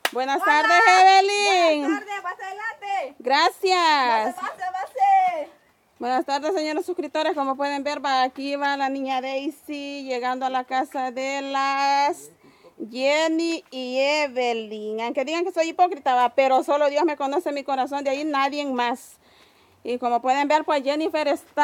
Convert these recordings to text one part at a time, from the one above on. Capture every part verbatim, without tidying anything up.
Buenas Hola. tardes, Evelyn. Buenas tardes, pase adelante. Gracias. Pase, pase, pase. Buenas tardes, señores suscriptores. Como pueden ver, va, aquí va la niña Daisy llegando a la casa de las Jenny y Evelyn. Aunque digan que soy hipócrita, va, pero solo Dios me conoce mi corazón, de ahí nadie más. Y como pueden ver, pues Jennifer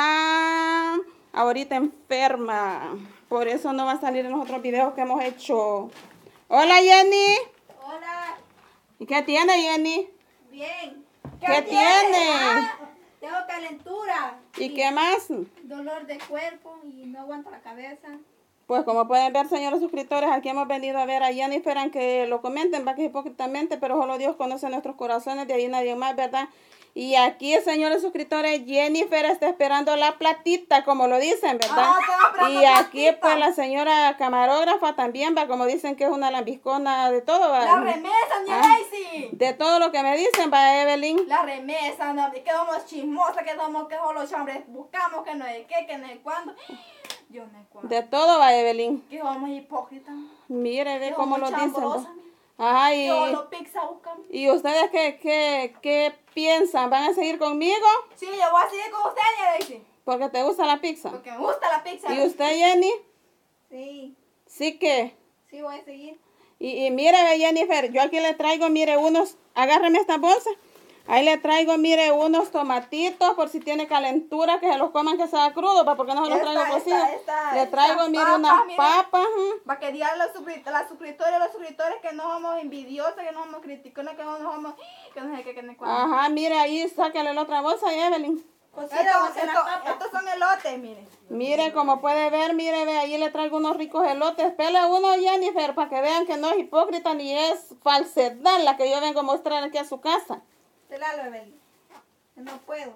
está ahorita enferma. Por eso no va a salir en los otros videos que hemos hecho. Hola, Jenny. Hola. ¿Y qué tiene, Jenny? Bien. ¿Qué tiene? Ah, tengo calentura. ¿Y qué más? Dolor de cuerpo y no aguanto la cabeza. Pues como pueden ver, señores suscriptores, aquí hemos venido a ver a Jennifer, aunque lo comenten, va que hipócritamente, pero solo Dios conoce nuestros corazones, de ahí nadie más, ¿verdad? Y aquí, señores suscriptores, Jennifer está esperando la platita, como lo dicen, ¿verdad? Ah, estaba esperando Y aquí, platita. pues, la señora camarógrafa también, va, como dicen que es una lambiscona de todo, va. La remesa, mi Ah, Daisy. de todo lo que me dicen, va, Evelyn. La remesa, no, que somos chismosas, que somos que solo los hombres buscamos, que no es qué, que no es cuándo. Yo no es cuándo. De todo, va, Evelyn. Que somos hipócritas. Mire, ve Que cómo somos lo dicen. chambrosas, va. mire. Ajá, Que y... solo pizza buscamos. ¿Y ustedes qué, qué, qué piensan? ¿Van a seguir conmigo? Sí, yo voy a seguir con usted, mi Daisy. Porque te gusta la pizza. Porque me gusta la pizza. ¿Y usted, Jenny? Sí, Sí que. sí voy a seguir. Y, y mire, ve, Jennifer, yo aquí le traigo, mire, unos, agárreme esta bolsa. Ahí le traigo, mire, unos tomatitos por si tiene calentura, que se los coman que sea crudo, pa, porque no se los Esta, traigo esta, cocidos. esta, Le traigo, estas mire, papas, unas mire. papas. ajá. Para que digan los suscriptores, las suscriptores, los suscriptores que no somos envidiosas, que no somos criticonas, que no somos, que no sé qué, que no sé cuándo. Ajá, mire, ahí sáquele la otra bolsa, Evelyn. Pues sí, esto- esto- estos son elotes, mire. Mire, como puede ver, mire, ve, ahí le traigo unos ricos elotes. Pele uno, Jennifer, para que vean que no es hipócrita ni es falsedad la que yo vengo a mostrar aquí a su casa. Te la Evelyn. No puedo.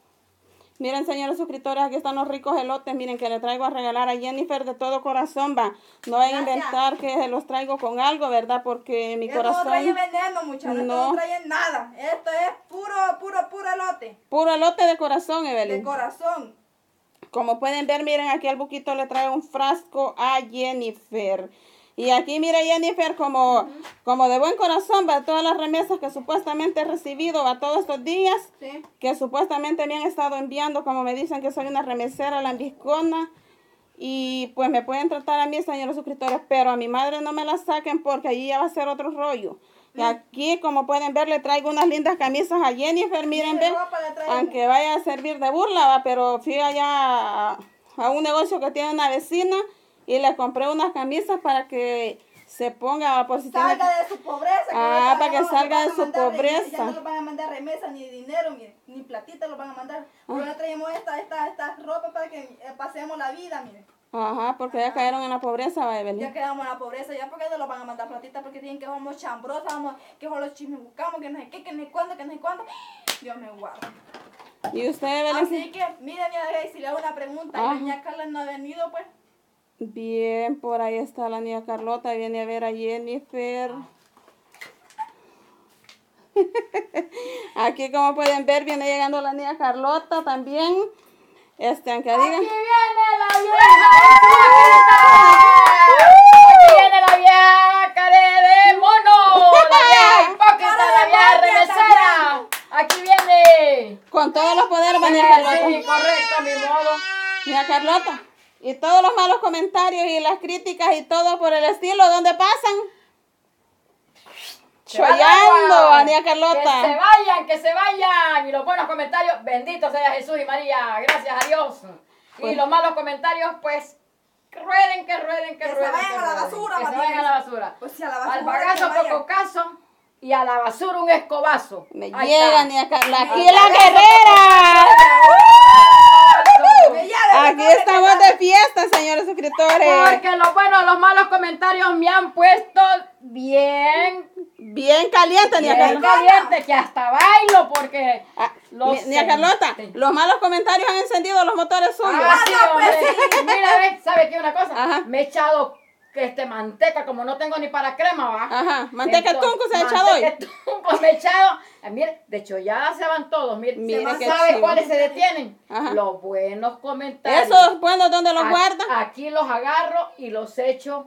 Miren, señores suscriptores, aquí están los ricos elotes. Miren, que le traigo a regalar a Jennifer de todo corazón, va. No vayan a Gracias. inventar que se los traigo con algo, ¿verdad? Porque mi Esto corazón... no trae veneno, muchachos. Esto No. no trae nada. Esto es puro, puro, puro elote. Puro elote de corazón, De Evelyn. corazón. Como pueden ver, miren, aquí al buquito le trae un frasco a Jennifer. Y aquí, mire, Jennifer, como, uh-huh. como de buen corazón, va, todas las remesas que supuestamente he recibido, va, todos estos días, Sí. que supuestamente me han estado enviando, como me dicen que soy una remesera lambiscona. Y pues me pueden tratar a mí, señores suscriptores, pero a mi madre no me la saquen porque allí ya va a ser otro rollo. Y aquí, como pueden ver, le traigo unas lindas camisas a Jennifer, miren, ven, aunque vaya a servir de burla, va, pero fui allá a, a un negocio que tiene una vecina y le compré unas camisas para que se ponga, va, por si salga tiene... de su pobreza. Que Ah, no, para que no, salga de no su mandar remesa, pobreza. ya no le van a mandar remesa, ni dinero, mire, ni platita lo van a mandar. Pero le traemos esta, esta, esta ropa para que eh, pasemos la vida, mire. Ajá, porque ya cayeron en la pobreza, va, Evelyn. Ya quedamos en la pobreza, ya porque no lo van a mandar platita, porque tienen que somos chambrosas, vamos, que solo chismes buscamos, que no sé qué, que no sé cuándo, que no sé cuándo. Dios me guarda. ¿Y usted, Evelyn? Así que, mire, mi si le hago una pregunta, Ajá. ¿y doña Carla no ha venido, pues? Bien, por ahí está la niña Carlota, viene a ver a Jennifer. Aquí, como pueden ver, viene llegando la niña Carlota también. Este, aunque digan... ¡Aquí viene la vieja! ¡Aquí viene la vieja care de mono! ¡La vieja hipócrita, la vieja remesera! ¡Aquí viene! Con todos los poderes, va, niña Sí, Carlota. correcto, a mi modo. Niña Carlota. Y todos los malos comentarios y las críticas y todo por el estilo, ¿dónde pasan? Se va el Chollando, agua. a niña Carlota. Que se vayan, que se vayan. Y los buenos comentarios, bendito sea Jesús y María. Gracias a Dios. Pues- Y los malos comentarios, pues, que rueden, que rueden, que, Que se rueden. vayan que a la rueden. basura, Que se María. vayan a la basura. Pues si a la basura Al que bagazo vayan. poco caso y a la basura un escobazo. Me Ahí llega, está. niña Carlota. Aquí Ahí la está. guerrera. Me llama, Aquí me estamos llama. de fiesta, señores suscriptores. Porque los buenos, los malos comentarios me han puesto bien, Bien caliente, niña bien Carlota. caliente, que hasta bailo porque Ah, los ni- niña Carlota, Sí. los malos comentarios han encendido los motores suyos. Ah, sí, no, pues hombre. Mira, ve, ¿sabe qué una cosa? Ajá. Me he echado este manteca, como no tengo ni para crema, va. Ajá, manteca Entonces, tunco se ha echado hoy. manteca tunco me he echado. Eh, mire, de hecho ya se van todos. Mire, Mire ¿sabe qué ¿sabe chivo. cuáles se detienen? Ajá. Los buenos comentarios. Esos buenos, ¿dónde los A- guarda? Aquí los agarro y los echo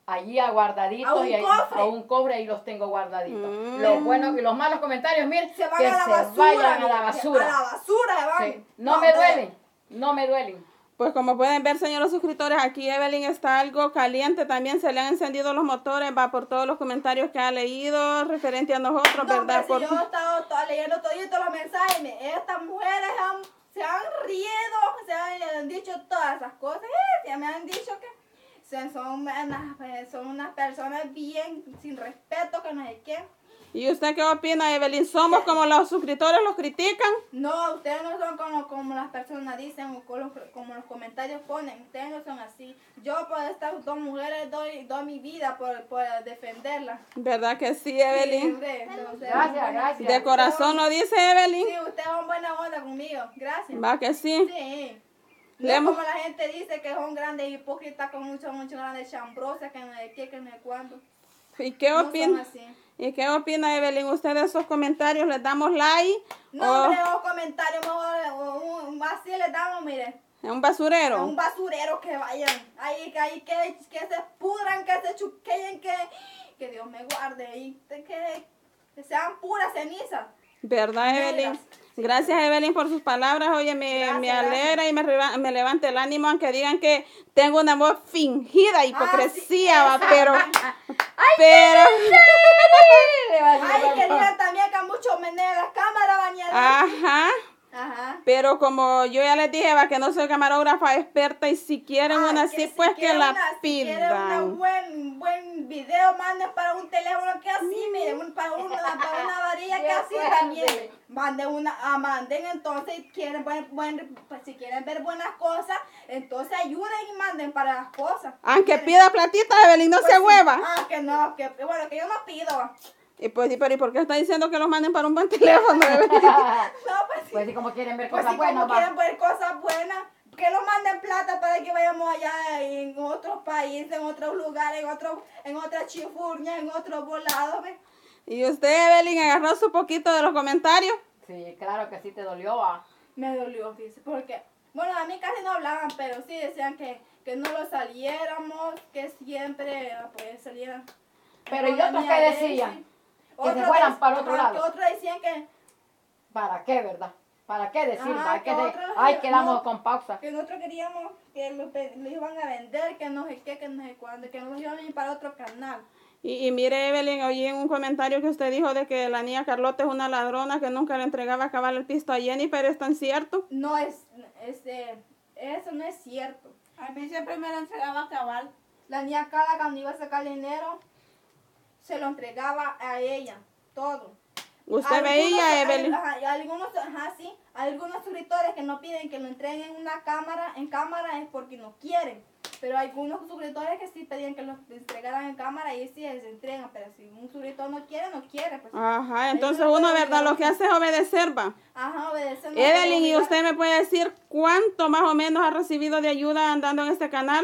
allí aguardaditos A un y ahí- cofre. a un cofre y los tengo guardaditos. Mm. Los buenos y los malos comentarios, miren, Se van que a la se basura. vayan a mire, la basura. A la basura se van. Sí. No me hombre. duelen, no me duelen. Pues como pueden ver, señores suscriptores, aquí Evelyn está algo caliente. También se le han encendido los motores, va por todos los comentarios que ha leído referente a nosotros, No, ¿verdad? hombre, si Por- yo he estado toda- leyendo todos los mensajes, me- estas mujeres han- se han rido, se han dicho todas esas cosas, eh, ya me han dicho que son, son, unas, eh, son unas personas bien sin respeto, que no sé qué. ¿Y usted qué opina, Evelyn? ¿Somos como los suscriptores los critican? No, ustedes no son como, como las personas dicen o como los, como los comentarios ponen, ustedes no son así. Yo por estas dos mujeres doy, doy mi vida por, por defenderlas. ¿Verdad que sí, Sí, Evelyn? hombre, entonces, Gracias, bueno, gracias. De corazón lo dice Evelyn. Sí, ustedes son buena onda conmigo, gracias. ¿Va que sí? Sí. Le No hemos- como la gente dice que son grandes hipócritas con mucho, mucho grandes chambrosas, que no sé qué, que no sé cuándo. ¿Y qué No son opina? así. ¿Y qué opina, Evelyn? ¿Usted de esos comentarios les damos like? No, o hombre, los comentarios, mejor un- un- así les damos, mire, en un a basurero? un basurero que vayan, ahí, que, ahí, que, que se pudran, que se chuqueen, que, que Dios me guarde, y que, que sean puras cenizas. ¿Verdad, Negras. Evelyn? Gracias, Evelyn, por sus palabras. Oye, me, Gracias, me alegra y me, reva- me levanta el ánimo, aunque digan que tengo una voz fingida, hipocresía, va, pero... pero... Le va a decir, Ay, que "Papá". digan también que mucho menea las cámaras, bañadas. Ajá. Ajá. Pero como yo ya les dije, va, que no soy camarógrafa experta y si quieren Ah, una que así, si pues que quieren la una- Si quieren un pidan. buen, buen video, manden para un teléfono que así, miren, un- para, una, para una varilla que Qué así fuerte. también. Manden una, ah, manden entonces, quieren buen, buen, pues, si quieren ver buenas cosas, entonces ayuden y manden para las cosas. Aunque Miren, pida platita, Evelyn, no pues se sí. hueva. Ah, que no, que bueno, que yo no pido. Y pues, sí, pero ¿y por qué está diciendo que los manden para un buen teléfono, Evelyn? No, pues sí. Pues sí, como quieren ver Pues cosas si buenas, como va. quieren ver cosas buenas, que nos manden plata para que vayamos allá en otros países, en otros lugares, en otros, en otras chifurnias, en otros volados. ¿Ves? Y usted, Evelyn, agarró su poquito de los comentarios. Sí, claro que sí te dolió, va. Me dolió, fíjese, porque, bueno, a mí casi no hablaban, pero sí decían que, que no lo saliéramos, que siempre pues salieran. Pero ¿y otros Economía qué de- decían? sí. Que se Otros fueran dec- para otro ajá, lado. Que otros decían que, ¿Para qué, verdad? ¿Para qué decir? Ajá, va? Hay que que de- otros- Ay, quedamos no. con pausa. que nosotros queríamos que lo, pe- lo iban a vender, que no sé qué, que no sé cuándo, que nos iban a ir para otro canal. Y, y mire, Evelyn, oí en un comentario que usted dijo de que la niña Carlota es una ladrona que nunca le entregaba a cabal el pisto a Jenny, pero ¿es tan cierto? No es, este, eso no es cierto. A mí siempre me lo entregaba cabal. La niña Carla cuando iba a sacar dinero, se lo entregaba a ella, todo. Usted Algunos- veía, Evelyn. Ajá, y algunos, ajá, sí, algunos suscriptores que no piden que lo entreguen en una cámara, en cámara es porque no quieren. Pero hay algunos suscriptores que sí pedían que los entregaran en cámara y sí les entregan. Pero si un suscriptor no quiere, no quiere. Pues. Ajá, entonces Ellos no uno, pueden ¿verdad? Lo obligar que a hace es obedecer, va. Ajá, obedecen. no Evelyn, pueden ¿y obligar. usted me puede decir cuánto más o menos ha recibido de ayuda andando en este canal?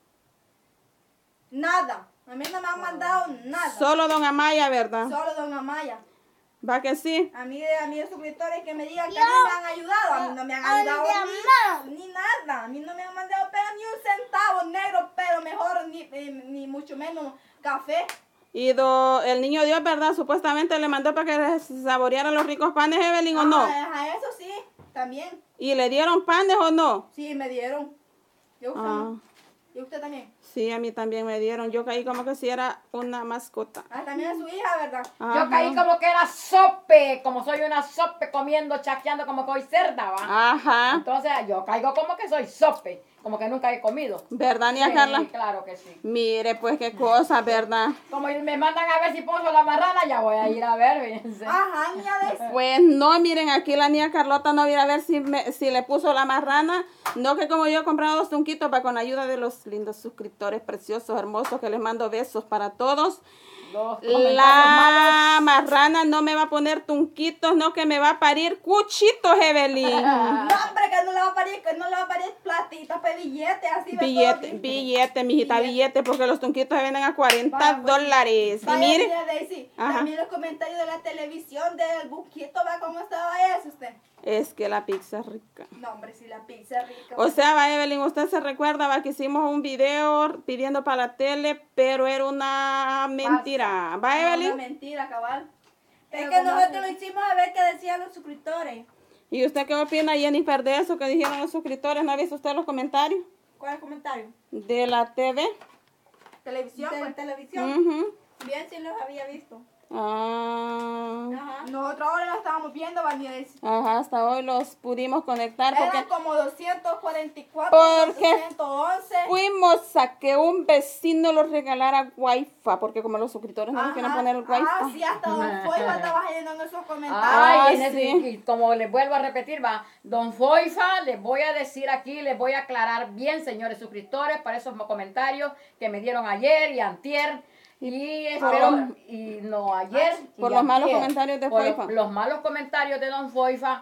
Nada. A mí no me han mandado nada. Solo don Amaya, ¿verdad? Solo don Amaya. ¿Va que sí? A mí, a mí los suscriptores que me digan que a mí me han ayudado, a mí no me han ayudado ni, ni nada, a mí no me han mandado pero ni un centavo negro, pero mejor ni, ni, ni mucho menos café. Y do- el niño Dios, ¿verdad? Supuestamente le mandó para que les saboreara los ricos panes, Evelyn, ¿o no? Ajá, eso sí, también, ¿Y le dieron panes o no? sí, me dieron. Yo usted, Ah, ¿Y usted también? sí, a mí también me dieron. Yo caí como que si era una mascota. Ah, también a su hija, ¿verdad? Yo Ajá. caí como que era sope, como soy una sope comiendo, chaqueando como que soy cerda, va. Ajá. Entonces yo caigo como que soy sope, como que nunca he comido. ¿Verdad, Nia Sí, Carla? claro que sí. Mire, pues qué cosa, ¿verdad? Como me mandan a ver si pongo la marrana, ya voy a ir a ver, fíjense. Ajá, niña de Pues no, miren, aquí la niña Carlota no viene a ver si, me- si le puso la marrana. No que como yo he comprado dos tunquitos para con ayuda de los lindos suscriptores preciosos, hermosos, que les mando besos para todos. Los comentarios La malos. marrana no me va a poner tunquitos, no que me va a parir cuchitos, Evelyn. No, hombre, que no le va a parir, que no le va a parir platita, pues billetes, así de Billete, todo. billete, mijita, billete, porque los tunquitos se venden a cuarenta Vaya, pues, dólares. Y Vaya, mire, mira, Daisy, Ajá. también los comentarios de la televisión del buquito, va, ¿cómo estaba eso usted? es que la pizza es rica. No, hombre, si la pizza es rica. O sea, va, Evelyn, usted se recuerda, va, que hicimos un video pidiendo para la tele, pero era una mentira. Va, No, Evelyn. una mentira, cabal. Es Pero que como nosotros así- lo hicimos a ver qué decían los suscriptores. ¿Y usted qué opina, Jennifer, de eso que dijeron los suscriptores? ¿No ha visto usted los comentarios? ¿Cuál es el comentario? De la T V. televisión, De pues. televisión. Ujú. Bien, sí los había visto. Ah, Ajá. Nosotros ahora lo estábamos viendo, Vania Daisy. ajá, hasta hoy los pudimos conectar Eran porque como doscientos cuarenta y cuatro, Porque ciento once. fuimos a que un vecino los regalara wifi, porque como los suscriptores no nos quieren poner el wifi. Ah, sí, hasta Don Foiba estaba leyendo en esos comentarios. Ah, Ay, en ese- sí. y como les vuelvo a repetir, va, don Foifa, les voy a decir aquí, les voy a aclarar bien, señores suscriptores, para esos comentarios que me dieron ayer y antier. Y espero, los- y no ayer. y por los malos antier. comentarios de Por Foifa. Los malos comentarios de don Foifa.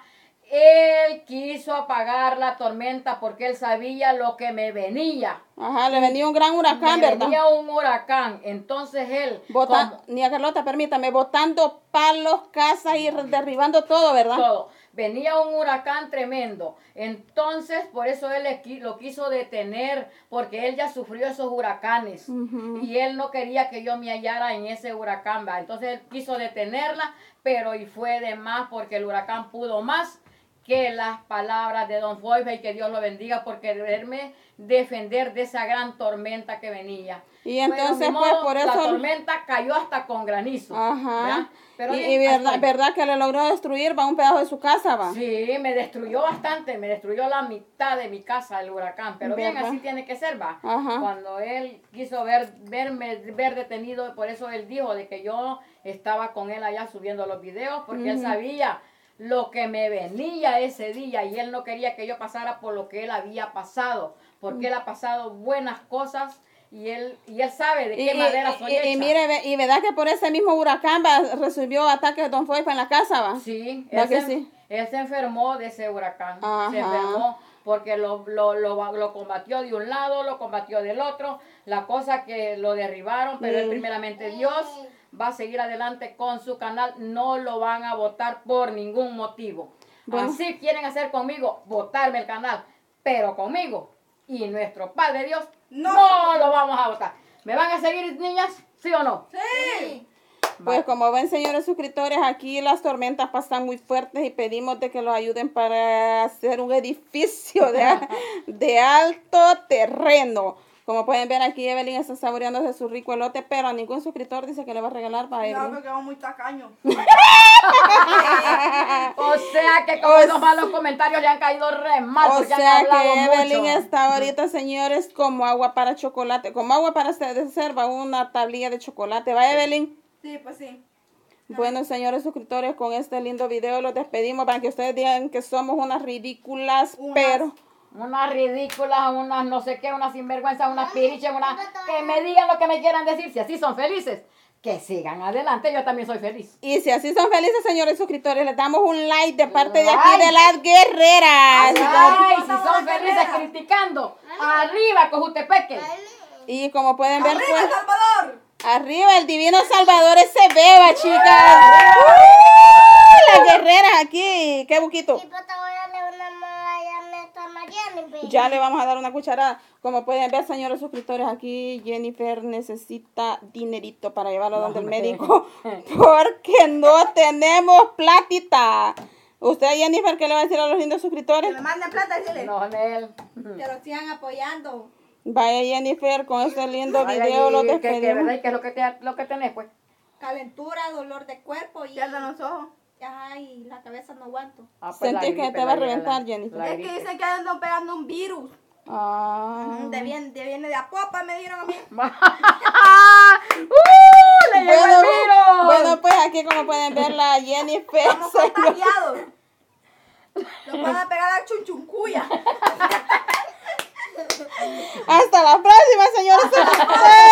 Él quiso apagar la tormenta porque él sabía lo que me venía. Ajá, le venía un gran huracán, me ¿verdad? venía un huracán. Entonces él, Bota- como- ni a Carlota, permítame, botando palos, casas y re- derribando todo, ¿verdad? todo. Venía un huracán tremendo. Entonces, por eso él le qui- lo quiso detener, porque él ya sufrió esos huracanes. Ujú. Y él no quería que yo me hallara en ese huracán, ¿va? Entonces él quiso detenerla, pero y fue de más, porque el huracán pudo más que las palabras de don Foifa, y que Dios lo bendiga por quererme defender de esa gran tormenta que venía. Y Bueno, entonces, ni pues, modo, por la eso- tormenta cayó hasta con granizo. Ajá. ¿verdad? Pero y bien, y ahí verdad, estoy. verdad que le logró destruir, va, un pedazo de su casa, va. Sí, me destruyó bastante, me destruyó la mitad de mi casa el huracán, pero bien, ¿Verdad? así tiene que ser, va. Ajá. Cuando él quiso ver, verme, ver detenido, por eso él dijo de que yo estaba con él allá subiendo los videos, porque él sabía lo que me venía ese día y él no quería que yo pasara por lo que él había pasado, porque él ha pasado buenas cosas y él, y él sabe de Y, qué madera y- soy y- hecha. y mire, ve- y verdad que por ese mismo huracán va, recibió ataques de Don Foifa en la casa, va. Sí, ¿Va él que se, sí? él se enfermó de ese huracán. Ajá. Se enfermó porque lo, lo, lo, lo combatió de un lado, lo combatió del otro. La cosa que lo derribaron, pero él Mm. primeramente Dios va a seguir adelante con su canal. No lo van a votar por ningún motivo. Bueno. Así quieren hacer conmigo, votarme el canal. Pero conmigo y nuestro Padre Dios No. no lo vamos a votar. ¿Me van a seguir, niñas? ¿Sí o no? Sí. Pues como ven, señores suscriptores, aquí las tormentas pasan muy fuertes y pedimos de que los ayuden para hacer un edificio de, de alto terreno. Como pueden ver aquí, Evelyn está saboreándose su rico elote, pero a ningún suscriptor dice que le va a regalar para No, Evelyn. porque vamos muy tacaños. O sea que como O esos malos comentarios le han caído re mal, O porque han sea hablado que Evelyn mucho. está ahorita, señores, como agua para chocolate, como agua para hacer, va una tablilla de chocolate. ¿Va, Evelyn? Sí, pues sí. Bueno, señores suscriptores, con este lindo video los despedimos para que ustedes digan que somos unas ridículas, Unas. pero... Unas ridículas, unas no sé qué, unas sinvergüenzas, unas piriches, unas que me digan lo que me quieran decir. Si así son felices, que sigan adelante. Yo también soy feliz. Y si así son felices, señores suscriptores, les damos un like de parte de aquí Like. de las guerreras. Ay, si Vamos, son vamos, felices guerrera. criticando, arriba Cojutepeque. Y como pueden ver, ¡Arriba, pues, El Salvador! arriba el divino Salvador ese beba, chicas. ¡Uh! Las guerreras aquí. ¡Qué buquito! Y pues te voy a leer una medalla a esta Jennifer. Ya le vamos a dar una cucharada. Como pueden ver, señores suscriptores, aquí Jennifer necesita dinerito para llevarlo donde el médico porque no tenemos platita. ¿Usted, Jennifer, qué le va a decir a los lindos Que suscriptores? me manden plata, dile. No, Nel. Que lo sigan apoyando. Vaya, Jennifer, con este lindo Ay, video ay, lo ¿qué- qué, despedimos. verdad? ¿Y qué es lo que, te, lo que tenés, pues? Calentura, dolor de cuerpo y, Cierran los ojos. ay, la cabeza no aguanto. Ah, pues la Sentí que gripe, te va a la- reventar, la- Jennifer. la Es que gripe. dicen que andan pegando un virus. Ah. De viene, de viene de Apopa, me dieron a mí. ¡Uh! ¡Le llegó Bueno, el virus! bueno, pues aquí como pueden ver la Jennifer. Estamos contagiados. Nos van a pegar a chunchuncuya. Hasta la próxima, señores suscriptores.